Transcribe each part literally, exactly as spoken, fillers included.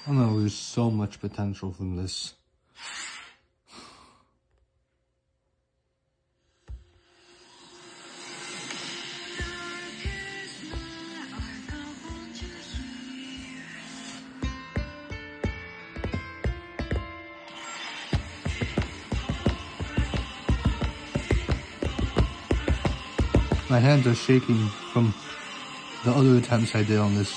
I know there's so much potential from this. My hands are shaking from the other attempts I did on this.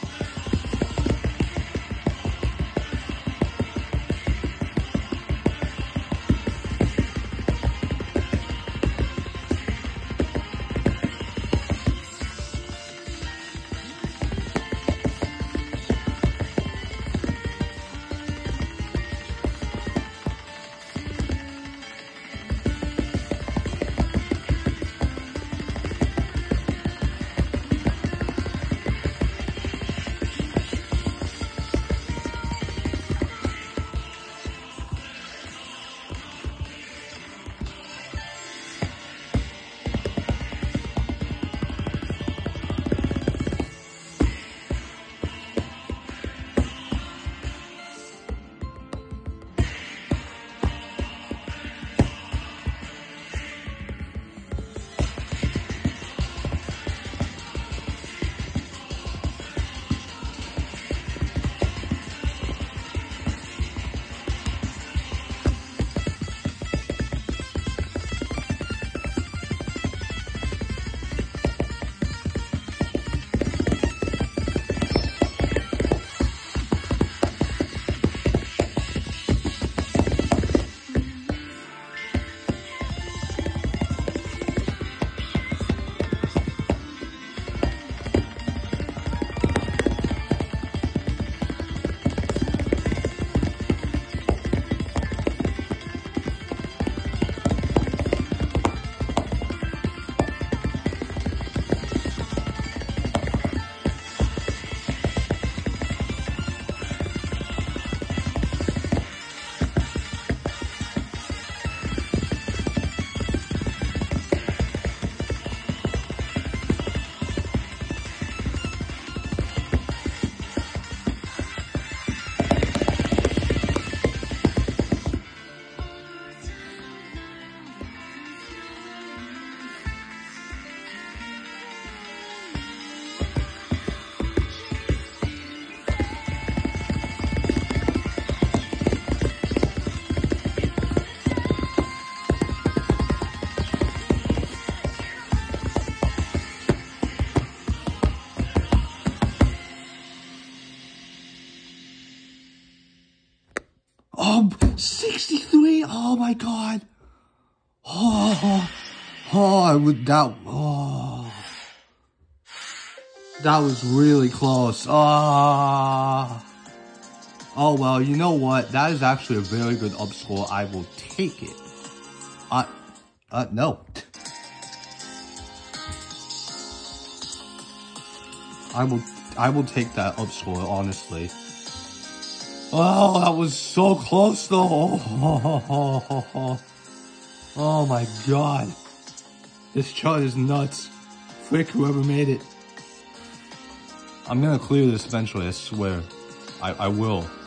Oh, sixty-three! Oh my god! Oh, oh, I would, that, oh. That was really close. Ah. Oh. oh, well, you know what? That is actually a very good up score. I will take it. Uh, uh, no. I will, I will take that up score, honestly. Oh, that was so close though. Oh, oh, oh, oh, oh. Oh my god. This chart is nuts. Frick whoever made it. I'm gonna clear this eventually, I swear. I, I will.